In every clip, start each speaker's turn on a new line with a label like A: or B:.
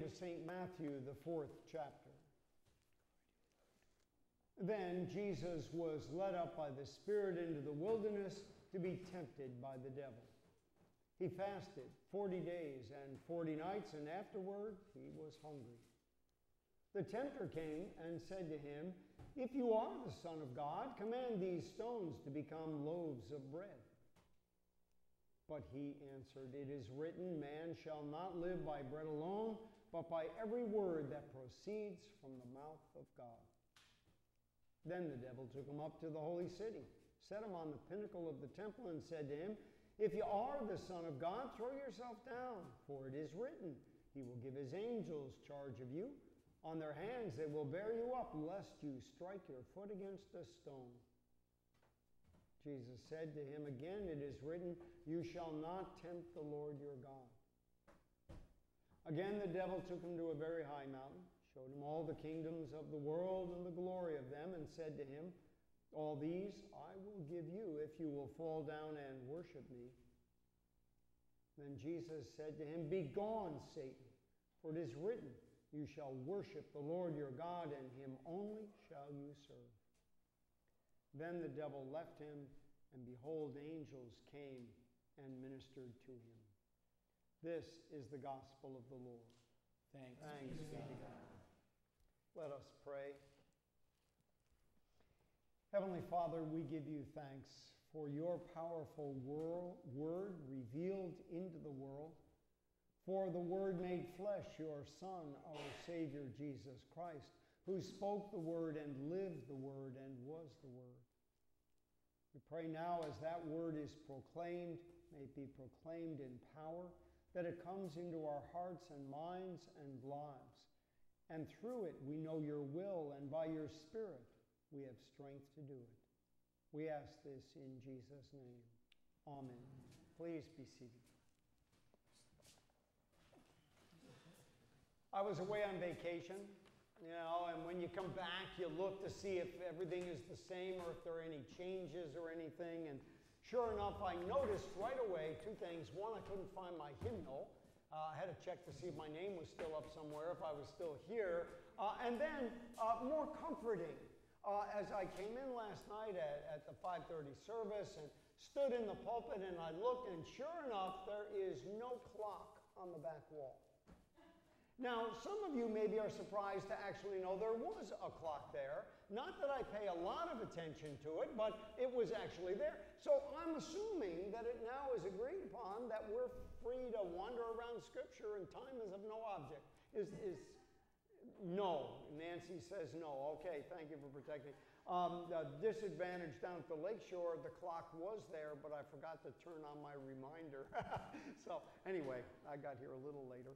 A: of St. Matthew, the 4th chapter. Then Jesus was led up by the Spirit into the wilderness to be tempted by the devil. He fasted 40 days and 40 nights, and afterward he was hungry. The tempter came and said to him, "If you are the Son of God, command these stones to become loaves of bread." But he answered, "It is written, man shall not live by bread alone, but by every word that proceeds from the mouth of God." Then the devil took him up to the holy city, set him on the pinnacle of the temple, and said to him, "If you are the Son of God, throw yourself down, for it is written, he will give his angels charge of you. On their hands they will bear you up, lest you strike your foot against a stone." Jesus said to him again, "It is written, you shall not tempt the Lord your God." Again the devil took him to a very high mountain, showed him all the kingdoms of the world and the glory of them, and said to him, "All these I will give you if you will fall down and worship me." Then Jesus said to him, "Begone, Satan, for it is written, you shall worship the Lord your God, and him only shall you serve." Then the devil left him, and behold, angels came and ministered to him. This is the gospel of the Lord. Thanks be to God. Let us pray. Heavenly Father, we give you thanks for your powerful word revealed into the world, for the Word made flesh, your Son, our Savior, Jesus Christ, who spoke the Word and lived the Word and was the Word. We pray now as that Word is proclaimed, may it be proclaimed in power, that it comes into our hearts and minds and lives. And through it we know your will, and by your Spirit we have strength to do it. We ask this in Jesus' name. Amen. Please be seated. I was away on vacation, and when you come back, you look to see if everything is the same or if there are any changes or anything. And sure enough, I noticed right away two things. One, I couldn't find my hymnal. I had to check to see if my name was still up somewhere, if I was still here. And then, more comforting, as I came in last night at the 5:30 service and stood in the pulpit, and I looked, and sure enough, there is no clock on the back wall. Now, some of you maybe are surprised to actually know there was a clock there. Not that I pay a lot of attention to it, but it was actually there. So I'm assuming that it now is agreed upon that we're free to wander around Scripture and time is of no object. No. Nancy says no. Okay, thank you for protecting. The disadvantage down at the lakeshore, the clock was there, but I forgot to turn on my reminder. So anyway, I got here a little later.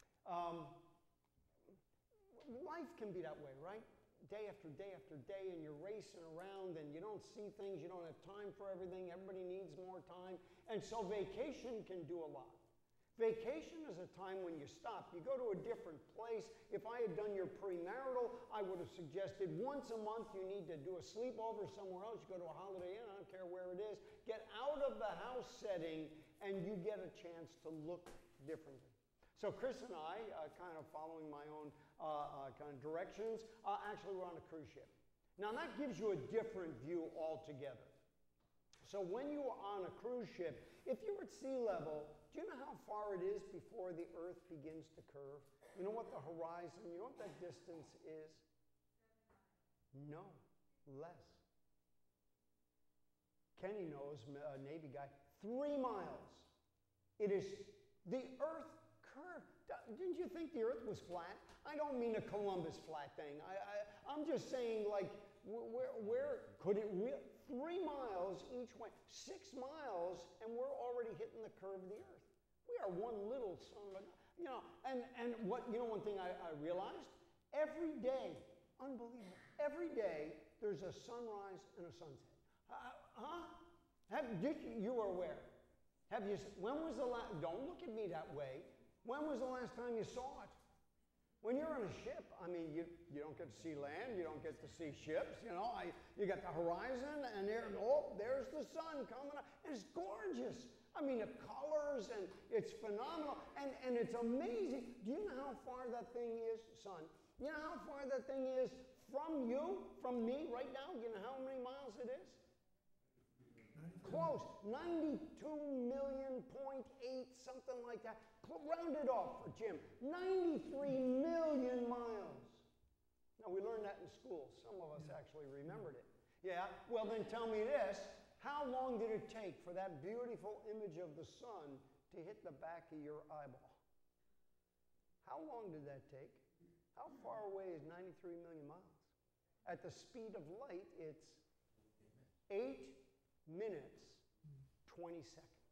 A: Life can be that way, right? Day after day after day, and you're racing around, and you don't see things, you don't have time for everything, everybody needs more time, and so vacation can do a lot. Vacation is a time when you stop. You go to a different place. If I had done your premarital, I would have suggested once a month you need to do a sleepover somewhere else. You go to a Holiday Inn, I don't care where it is. Get out of the house setting, and you get a chance to look differently. So Chris and I, kind of following my own kind of directions, actually were on a cruise ship. Now that gives you a different view altogether. So when you are on a cruise ship, if you're at sea level, do you know how far it is before the Earth begins to curve? You know what the horizon, you know what that distance is? 7 miles. No, less. Kenny knows, a Navy guy, 3 miles. It is the Earth curve. Didn't you think the Earth was flat? I don't mean a Columbus flat thing. I'm just saying, like, where could it really? 3 miles each way, 6 miles, and we're already hitting the curve of the Earth. We are one little son of a, and what, one thing I realized, every day, unbelievable, every day there's a sunrise and a sunset. You were aware? When was the last, don't look at me that way. When was the last time you saw it? When you're on a ship, I mean, you don't get to see land, you don't get to see ships, you got the horizon, and there's the sun coming up, and it's gorgeous. I mean, the colors, and it's phenomenal, and it's amazing. Do you know how far that thing is, son? You know how far that thing is from you, from me, right now? You know how many miles it is? Close. 92.8, something like that. Round it off for Jim. 93 million miles. Now, we learned that in school. Some of us actually remembered it. Yeah? Well, then tell me this. How long did it take for that beautiful image of the sun to hit the back of your eyeball? How long did that take? How far away is 93 million miles? At the speed of light, it's 8 minutes, 20 seconds.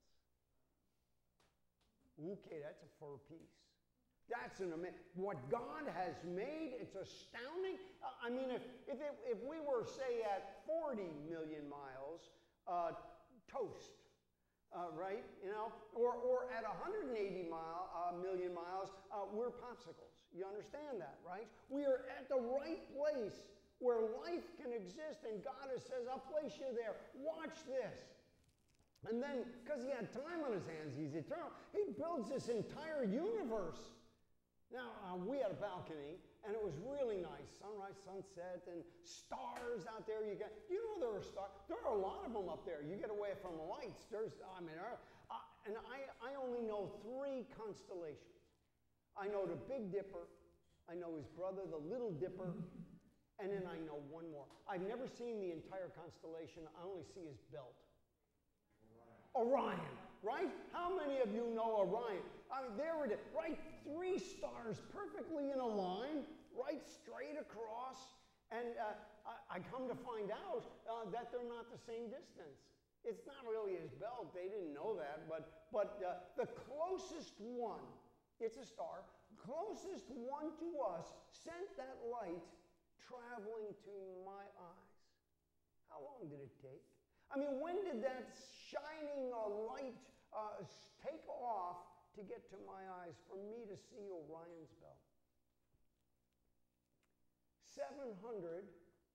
A: Okay, that's a fur piece. That's an amazing. What God has made, it's astounding. I mean, if we were, say, at 40 million miles, toast, right? You know, or at 180 million miles, we're popsicles. You understand that, right? We are at the right place where life can exist, and God says, I'll place you there. Watch this. And then, because he had time on his hands, he's eternal, he builds this entire universe. Now, we had a balcony, and it was really nice. Sunrise, sunset, and stars out there. You know there are stars. There are a lot of them up there. You get away from the lights. And I only know 3 constellations. I know the Big Dipper. I know his brother, the Little Dipper. And then I know one more. I've never seen the entire constellation. I only see his belt. Orion, right? How many of you know Orion? I mean, there it is, right? 3 stars perfectly in a line, right straight across. And I come to find out that they're not the same distance. It's not really his belt. They didn't know that. But the closest one, it's a star, closest one to us sent that light traveling to my eyes. How long did it take? I mean, when did that shining light take off to get to my eyes for me to see Orion's belt? 736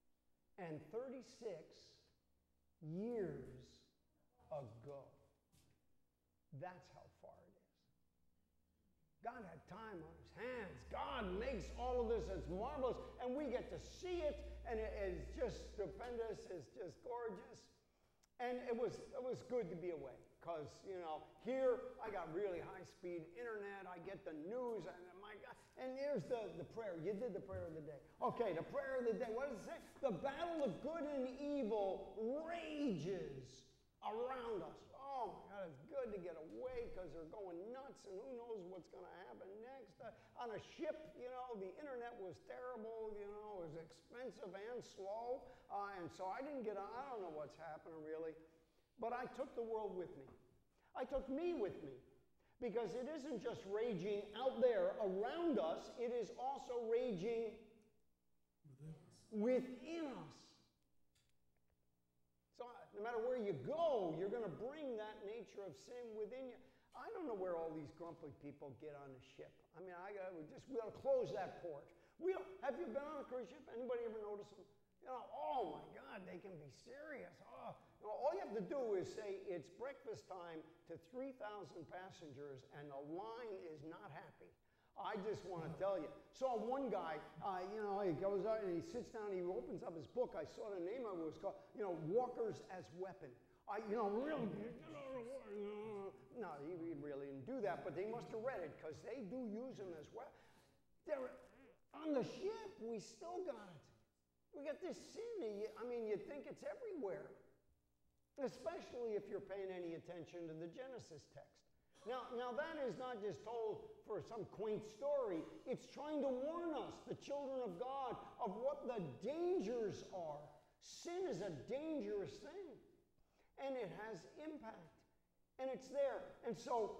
A: years ago. That's how far it is. God had time on his hands. God makes all of this. It's marvelous. And we get to see it. And it is just stupendous. It's just gorgeous. And it was good to be away. Because, you know, here I got really high-speed internet. I get the news. And my God. And here's the prayer. You did the prayer of the day. Okay, the prayer of the day. What does it say? The battle of good and evil rages around us. Oh, my God, it's good to get away because they're going nuts, and who knows what's going to happen next. On a ship, you know, the internet was terrible, you know, it was expensive and slow, and so I didn't get on. I don't know what's happening, really. But I took the world with me. I took me with me. Because it isn't just raging out there around us, it is also raging within us. So no matter where you go, you're going to bring that nature of sin within you. I don't know where all these grumpy people get on a ship. I mean, we got to close that port. Have you been on a cruise ship? Anybody ever notice them? You know, oh my God, they can be serious. Oh, you know, all you have to do is say it's breakfast time to 3,000 passengers, and the line is not happy. I just want to tell you. Saw one guy, you know, he goes out and he sits down, he opens up his book. I saw the name of it was called, you know, Walkers as Weapon. No, he really didn't do that, but they must have read it because they do use them as well. On the ship, we still got it. We got this sin. I mean, you think it's everywhere, especially if you're paying any attention to the Genesis text. Now that is not just told for some quaint story. It's trying to warn us, the children of God, of what the dangers are. Sin is a dangerous thing, and it has impact, and it's there. And so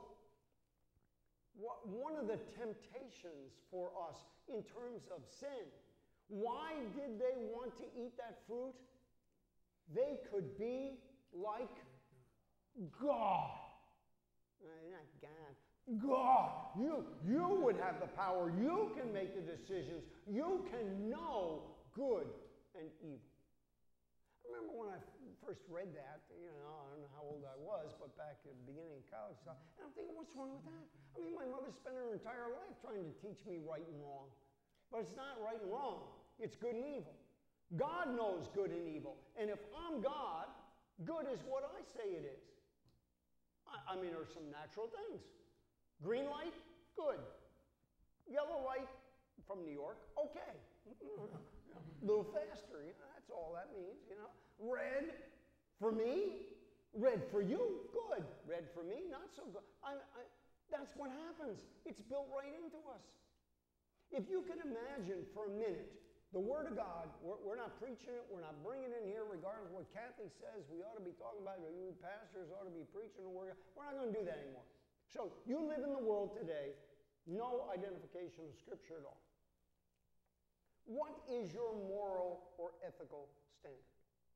A: one of the temptations for us in terms of sin, why did they want to eat that fruit? They could be like God. Not God. God. You would have the power. You can make the decisions. You can know good and evil. remember when I first read that, I don't know how old I was, but back at the beginning of college, and I'm thinking, what's wrong with that? I mean, my mother spent her entire life trying to teach me right and wrong. But it's not right and wrong. It's good and evil. God knows good and evil. And if I'm God, good is what I say it is. I mean, there's some natural things. Green light, good. Yellow light, from New York, okay. A little faster, that's all that means, Red for me, red for you, good. Red for me, not so good. That's what happens. It's built right into us. If you can imagine for a minute, the Word of God, we're not preaching it, we're not bringing it in here, regardless of what Kathy says, we ought to be talking about it, you pastors ought to be preaching the Word of God. We're not going to do that anymore. So you live in the world today, no identification of Scripture at all. What is your moral or ethical standard?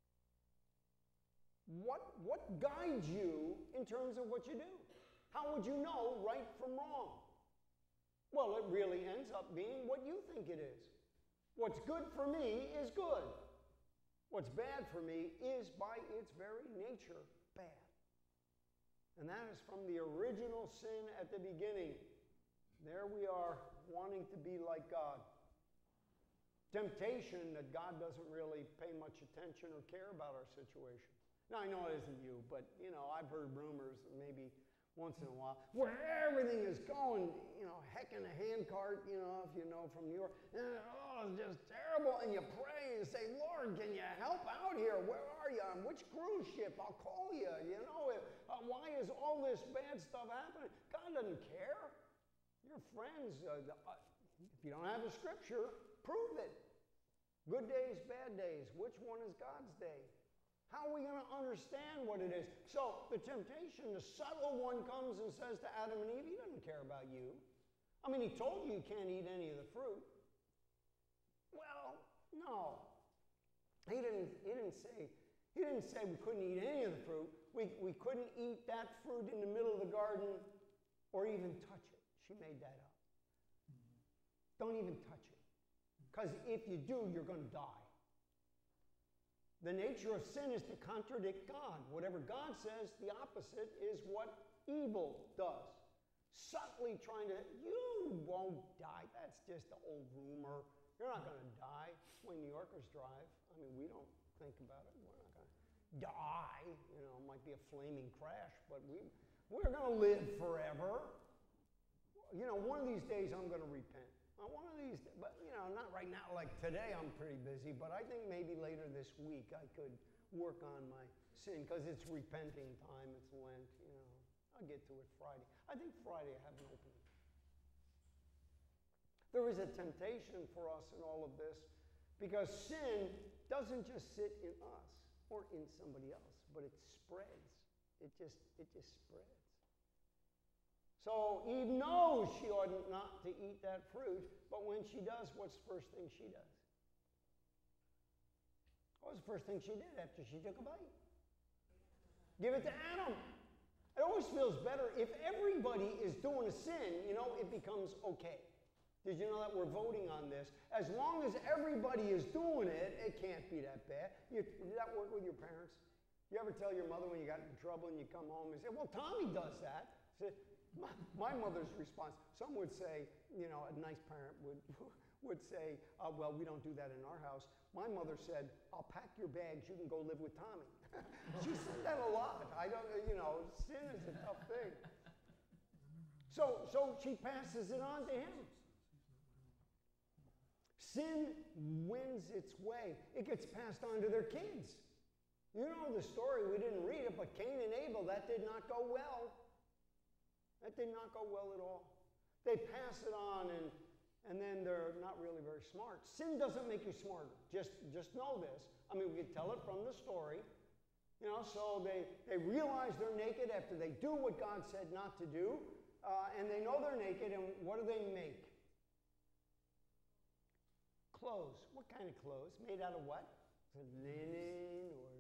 A: What guides you in terms of what you do? How would you know right from wrong? Well, it really ends up being what you think it is. What's good for me is good. What's bad for me is, by its very nature, bad. And that is from the original sin at the beginning. There we are, wanting to be like God. Temptation that God doesn't really pay much attention or care about our situation. Now, I know it isn't you, but, I've heard rumors, maybe once in a while, where everything is going, heck in a handcart, if you know from New York, it's just terrible, and you pray and say, Lord, can you help out here? Where are you? On which cruise ship? I'll call you, why is all this bad stuff happening? God doesn't care. Your friends, if you don't have the Scripture, prove it. Good days, bad days. Which one is God's day? How are we going to understand what it is? So the temptation, the subtle one comes and says to Adam and Eve, he doesn't care about you. I mean, he told you can't eat any of the fruit. Well, no. He didn't say we couldn't eat any of the fruit. We couldn't eat that fruit in the middle of the garden or even touch it. She made that up. Don't even touch it. Because if you do, you're going to die. The nature of sin is to contradict God. Whatever God says, the opposite is what evil does. Subtly trying to, you won't die. That's just an old rumor. You're not going to die. That's the way New Yorkers drive. I mean, we don't think about it. We're not going to die. It might be a flaming crash, but we're going to live forever. One of these days I'm going to repent. One of these, but not right now. Like today, I'm pretty busy, but I think maybe later this week I could work on my sin because it's repenting time. It's Lent. I'll get to it Friday. I think Friday I have an opening. There is a temptation for us in all of this because sin doesn't just sit in us or in somebody else, but it spreads. It just spreads. So Eve knows she ought not to eat that fruit, but when she does, what's the first thing she does? What was the first thing she did after she took a bite? Give it to Adam. It always feels better if everybody is doing a sin, it becomes okay. Did you know that we're voting on this? As long as everybody is doing it, it can't be that bad. Did that work with your parents? You ever tell your mother when you got in trouble and you come home and say, well, Tommy does that? My mother's response, some would say, a nice parent would say, well, we don't do that in our house. My mother said, I'll pack your bags, you can go live with Tommy. She said that a lot. Sin is a tough thing. So she passes it on to him. Sin wins its way. It gets passed on to their kids. You know the story, we didn't read it, but Cain and Abel, that did not go well. That did not go well at all. They pass it on, and then they're not really very smart. Sin doesn't make you smarter. Just know this. I mean, we can tell it from the story. So they realize they're naked after they do what God said not to do, and they know they're naked, and what do they make? Clothes. What kind of clothes? Made out of what? Linen or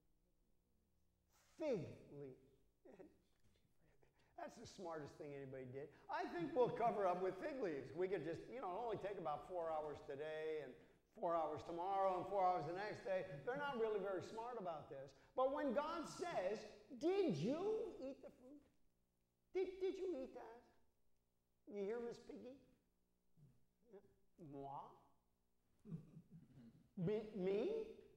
A: fig leaf. That's the smartest thing anybody did. I think we'll cover up with fig leaves. We could just, it'll only take about 4 hours today and 4 hours tomorrow and 4 hours the next day. They're not really very smart about this. But when God says, did you eat the fruit? Did you eat that? You hear Miss Piggy? Yeah. Moi? Me?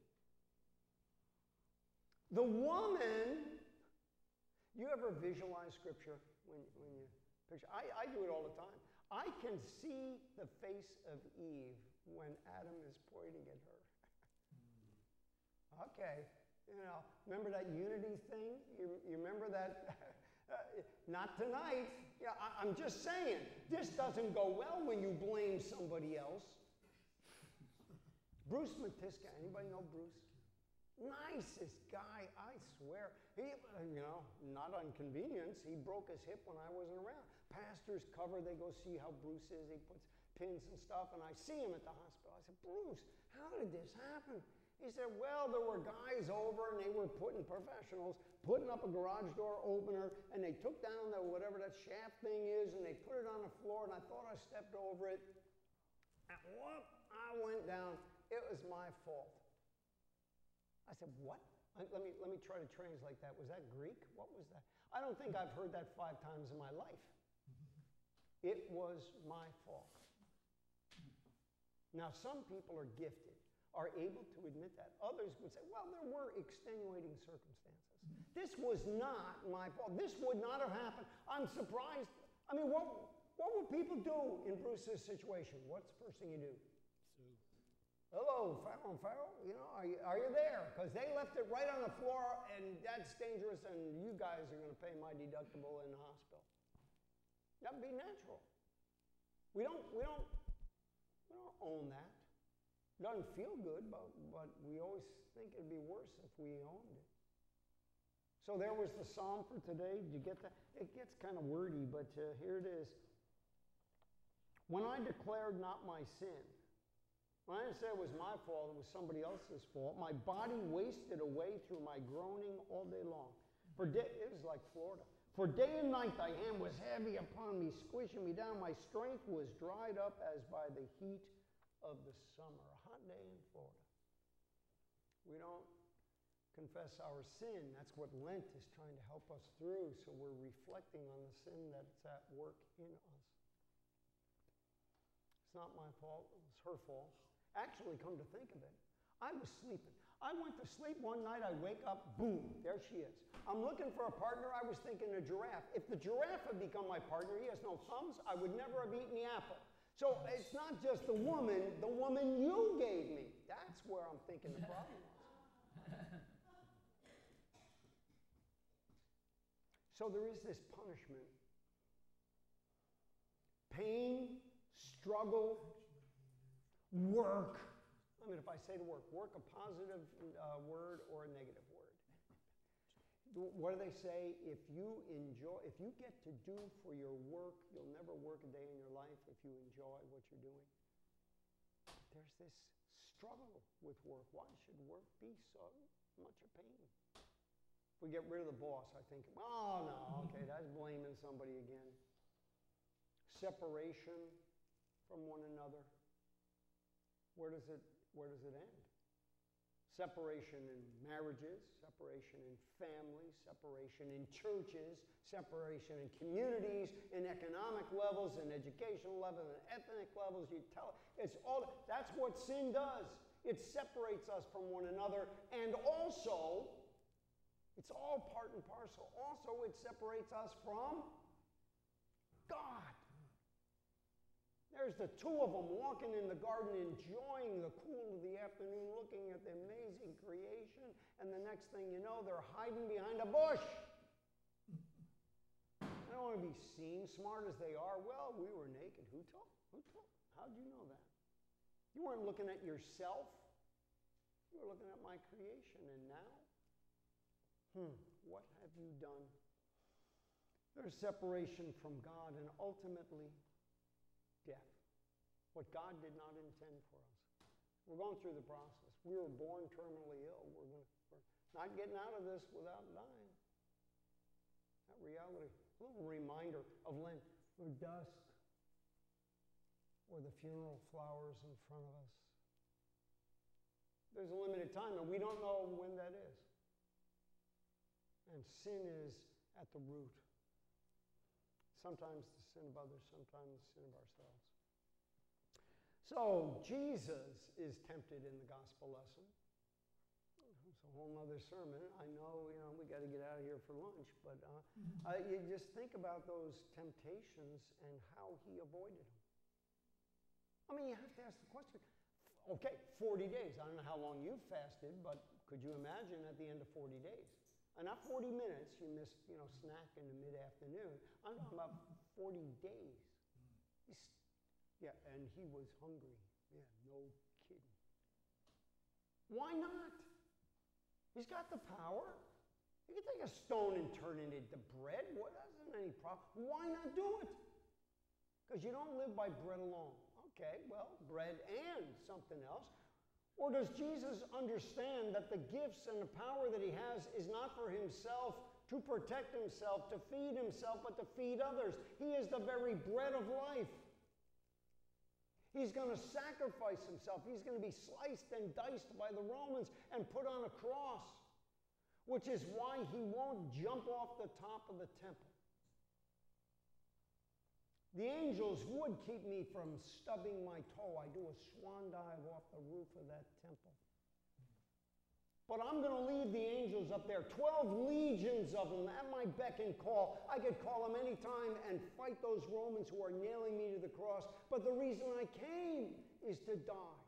A: The woman, you ever visualize scripture when you picture? I do it all the time. I can see the face of Eve when Adam is pointing at her. Okay, remember that unity thing? You remember that? Not tonight. Yeah, I'm just saying, this doesn't go well when you blame somebody else. Bruce Matiska, anybody know Bruce? Nicest guy, I swear. He, not on convenience, he broke his hip when I wasn't around. Pastors cover, they go see how Bruce is. He puts pins and stuff, and I see him at the hospital. I said, Bruce, how did this happen? He said, well, there were guys over, and they were professionals, putting up a garage door opener, and they took down whatever that shaft thing is, and they put it on the floor, and I thought I stepped over it. And whoop, I went down. It was my fault. I said, what? Let me try to translate that. Was that Greek? What was that? I don't think I've heard that 5 times in my life. It was my fault. Now, some people are gifted, are able to admit that. Others would say, well, there were extenuating circumstances. This was not my fault. This would not have happened. I'm surprised. I mean, what would people do in Bruce's situation? What's the first thing you do? Hello, Farrell and Farrell, are you there? Because they left it right on the floor, and that's dangerous, and you guys are going to pay my deductible in the hospital. That would be natural. We don't own that. It doesn't feel good, but we always think it'd be worse if we owned it. So there was the psalm for today. Did you get that? It gets kind of wordy, but here it is. When I declared not my sin, when I didn't say it was my fault, it was somebody else's fault, my body wasted away through my groaning all day long. It was like Florida. For day and night thy hand was heavy upon me, squishing me down. My strength was dried up as by the heat of the summer. A hot day in Florida. We don't confess our sin. That's what Lent is trying to help us through, so we're reflecting on the sin that's at work in us. It's not my fault. It was her fault. Actually, come to think of it, I was sleeping. I went to sleep one night, I wake up, boom, there she is. I'm looking for a partner, I was thinking a giraffe. If the giraffe had become my partner, he has no thumbs, I would never have eaten the apple. So it's not just the woman you gave me. That's where I'm thinking the problem is. So there is this punishment. Pain, struggle, work. I mean, if I say the word work, a positive word or a negative word. What do they say? If you get to do for your work, you'll never work a day in your life if you enjoy what you're doing. There's this struggle with work. Why should work be so much a pain? If we get rid of the boss, I think, oh no, okay, that's blaming somebody again. Separation from one another. Where does it end? Separation in marriages, separation in families, separation in churches, separation in communities, in economic levels, in educational levels, in ethnic levels. That's what sin does. It separates us from one another, and also, it's all part and parcel. Also, it separates us from God. There's the two of them walking in the garden, enjoying the cool of the afternoon, looking at the amazing creation, and the next thing you know, they're hiding behind a bush. They don't want to be seen, smart as they are. Well, we were naked. Who told? How'd you know that? You weren't looking at yourself. You were looking at my creation, and now? What have you done? There's separation from God, and ultimately, death. What God did not intend for us. We're going through the process. We were born terminally ill. We're not getting out of this without dying. That reality. A little reminder of Lent. We're dust. Or the funeral flowers in front of us. There's a limited time, and we don't know when that is. And sin is at the root. Sometimes the sin of others, sometimes the sin of ourselves. So Jesus is tempted in the gospel lesson. It's a whole other sermon. I know, we got to get out of here for lunch, but you just think about those temptations and how he avoided them. I mean, you have to ask the question. Okay, 40 days. I don't know how long you've fasted, but could you imagine at the end of 40 days? And not 40 minutes, you missed, snack in the mid-afternoon. I'm talking about 40 days. And he was hungry. Yeah, no kidding. Why not? He's got the power. You can take a stone and turn it into bread. That isn't any problem. Why not do it? Because you don't live by bread alone. Okay, well, bread and something else. Or does Jesus understand that the gifts and the power that he has is not for himself, to protect himself, to feed himself, but to feed others? He is the very bread of life. He's going to sacrifice himself. He's going to be sliced and diced by the Romans and put on a cross, which is why he won't jump off the top of the temple. The angels would keep me from stubbing my toe. I do a swan dive off the roof of that temple. But I'm going to leave the angels up there, 12 legions of them at my beck and call. I could call them anytime and fight those Romans who are nailing me to the cross. But the reason I came is to die.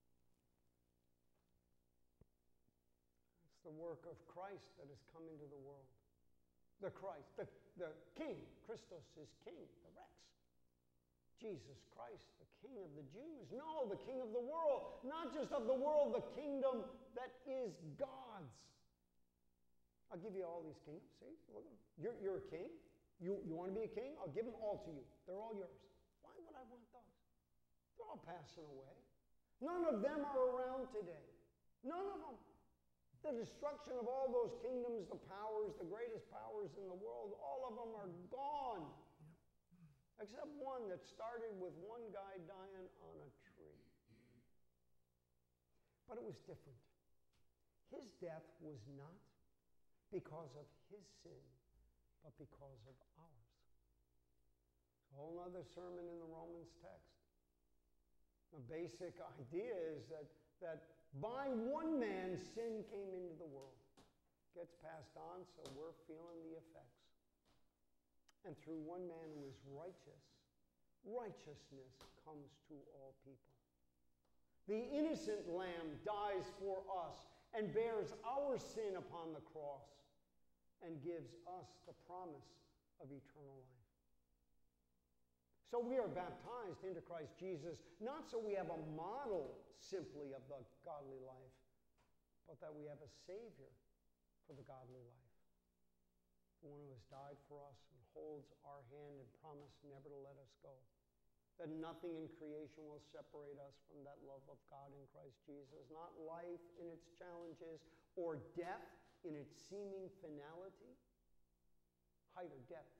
A: It's the work of Christ that has come into the world. The Christ, the King. Christos is King, the Rex. Jesus Christ, the King of the Jews. No, the King of the world. Not just of the world, the kingdom that is God's. I'll give you all these kingdoms. See, look at them. You're a king. You want to be a king? I'll give them all to you. They're all yours. Why would I want those? They're all passing away. None of them are around today. None of them. The destruction of all those kingdoms, the powers, the greatest powers in the world, all of them are gone. Except one that started with one guy dying on a tree. But it was different. His death was not because of his sin, but because of ours. It's a whole other sermon in the Romans text. The basic idea is that by one man, sin came into the world. Gets passed on, so we're feeling the effects. And through one man who is righteous, righteousness comes to all people. The innocent lamb dies for us and bears our sin upon the cross and gives us the promise of eternal life. So we are baptized into Christ Jesus, not so we have a model simply of the godly life, but that we have a Savior for the godly life. The one who has died for us and holds our hand and promised never to let us go. That nothing in creation will separate us from that love of God in Christ Jesus. Not life in its challenges or death in its seeming finality. Height or depth.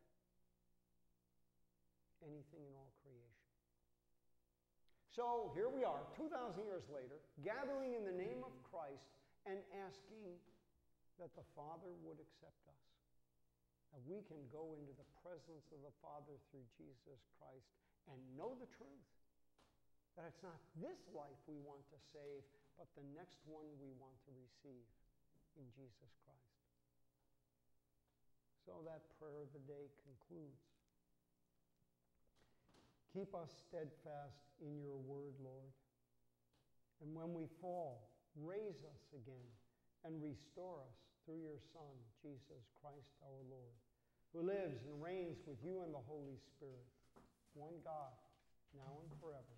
A: Anything in all creation. So here we are, 2,000 years later, gathering in the name of Christ and asking that the Father would accept us. That we can go into the presence of the Father through Jesus Christ and know the truth. That it's not this life we want to save, but the next one we want to receive in Jesus Christ. So that prayer of the day concludes. Keep us steadfast in your word, Lord. And when we fall, raise us again and restore us through your Son, Jesus Christ our Lord, who lives and reigns with you and the Holy Spirit, one God, now and forever.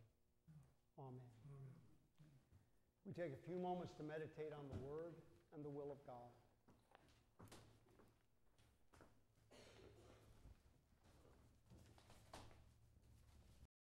A: Amen. We take a few moments to meditate on the Word and the will of God.